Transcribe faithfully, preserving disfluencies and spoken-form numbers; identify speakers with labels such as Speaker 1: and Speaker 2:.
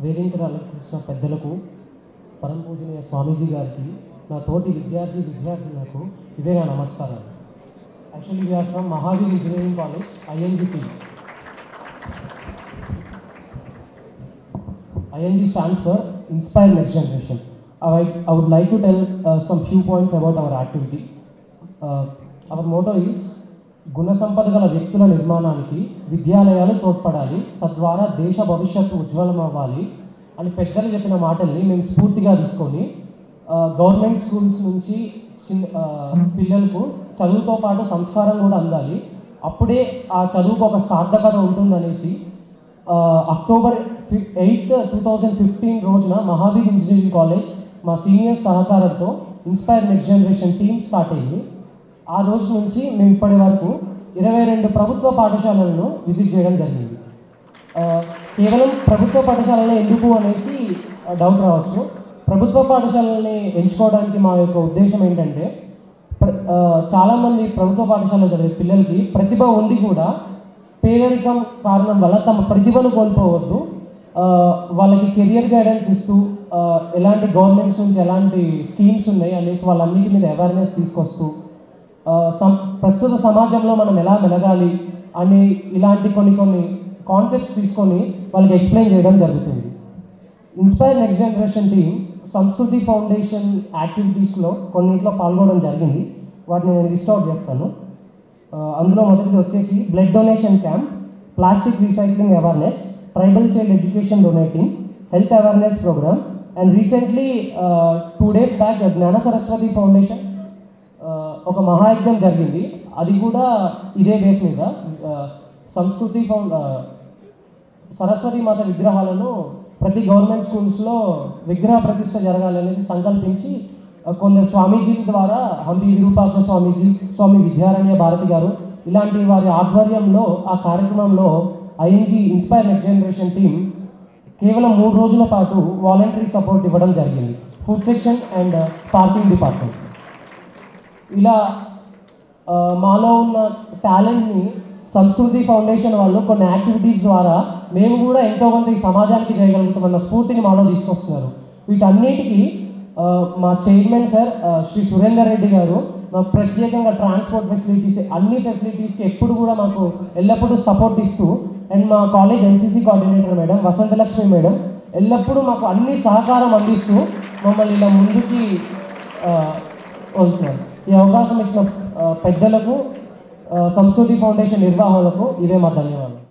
Speaker 1: వేదికరాలకృష్ణ పెద్దలకు పరమ పూజనీయ స్వామీజీ గారికి నా తోటి విద్యార్థి విద్యార్థులకు ఇదే నా నమస్కారాలు. Actually, we are from Mahaveer Engineering College, I N G team. I N G stands for Inspire Next Generation. I, I would like to tell uh, some few points about our activity. Uh, our motto is గుణ సంపద గల వ్యక్తుల నిర్మాణానికి విద్యాలయాలు తోడ్పడాలి, తద్వారా దేశ భవిష్యత్తు ఉజ్వలం అవ్వాలి అని పెద్దలు చెప్పిన మాటల్ని మేము స్ఫూర్తిగా తీసుకొని గవర్నమెంట్ స్కూల్స్ నుంచి పిల్లలకు చదువుతో పాటు సంస్కారం కూడా అందాలి, అప్పుడే ఆ చదువుకు ఒక సార్థకత ఉంటుందనేసి October eighth two thousand fifteen రోజున మహావీర్ ఇంజనీరింగ్ కాలేజ్ మా సీనియర్స్ సహకారంతో inspire next generation team start అయింది. ఆ రోజు నుంచి మేము ఇప్పటి వరకు ఇరవై రెండు ప్రభుత్వ పాఠశాలలను విజిట్ చేయడం జరిగింది. కేవలం ప్రభుత్వ పాఠశాలలో ఎందుకు అనేసి డౌట్ రావచ్చు. ప్రభుత్వ పాఠశాలని ఎంచుకోవడానికి మా యొక్క ఉద్దేశం ఏంటంటే, చాలామంది ప్రభుత్వ పాఠశాలలో చదివే పిల్లలకి ప్రతిభ ఉండి కూడా పేదరికం కారణం వల్ల తమ ప్రతిభను కోల్పోవద్దు, వాళ్ళకి కెరియర్ గైడెన్స్ ఇస్తూ ఎలాంటి గవర్నమెంట్స్ నుంచి ఎలాంటి స్కీమ్స్ ఉన్నాయి అనేసి వాళ్ళన్నిటి మీద అవేర్నెస్ తీసుకొస్తూ సం ప్రస్తుత సమాజంలో మనం ఎలా మెలగాలి అని ఇలాంటి కొన్ని కొన్ని కాన్సెప్ట్స్ తీసుకొని వాళ్ళకి ఎక్స్ప్లెయిన్ చేయడం జరుగుతుంది. Inspire next generation team Sanskriti foundation యాక్టివిటీస్లో కొన్నింటిలో పాల్గొనడం జరిగింది. వాటిని నేను లిస్ట్ అవుట్ చేస్తాను. అందులో మొదటిది వచ్చేసి blood donation camp, plastic recycling awareness, tribal child education donating, health awareness programme, and recently two days back Gyana Saraswati foundation ఒక మహాయజ్ఞం జరిగింది. అది కూడా ఇదే బేస్ మీద సంస్కృతి ఫౌ సరస్వతి మాత విగ్రహాలను ప్రతి గవర్నమెంట్ స్కూల్స్లో విగ్రహ ప్రతిష్ట జరగాలనేసి సంకల్పించి కొందరు స్వామీజీల ద్వారా హంపి విరూపాక్ష స్వామీజీ, స్వామి విద్యారణ్య భారతి గారు ఇలాంటి వారి ఆధ్వర్యంలో ఆ కార్యక్రమంలో ING inspire next generation team కేవలం మూడు రోజుల పాటు వాలంటరీ సపోర్ట్ ఇవ్వడం జరిగింది, food section and parking department. ఇలా మాలో ఉన్న టాలెంట్ని సంస్కృతి ఫౌండేషన్ వాళ్ళు కొన్ని యాక్టివిటీస్ ద్వారా మేము కూడా ఎంతోమంది సమాజానికి చేయగలుగుతామన్న స్ఫూర్తిని మాలో తీసుకొస్తున్నారు. వీటన్నిటికీ మా చైర్మన్ సార్ శ్రీ సురేందర్ రెడ్డి గారు మాకు ప్రత్యేకంగా ట్రాన్స్పోర్ట్ ఫెసిలిటీస్ అన్ని ఫెసిలిటీస్కి ఎప్పుడు కూడా మాకు ఎల్లప్పుడూ సపోర్ట్ ఇస్తూ, అండ్ మా college NCC coordinator madam Vasanthalakshmi madam ఎల్లప్పుడూ మాకు అన్ని సహకారం అందిస్తూ మమ్మల్ని ఇలా ముందుకి వెళ్తున్నారు. ఈ అవకాశం ఇచ్చిన పెద్దలకు, సంస్కృతి ఫౌండేషన్ నిర్వాహకులకు ఇదే మా ధన్యవాదాలు.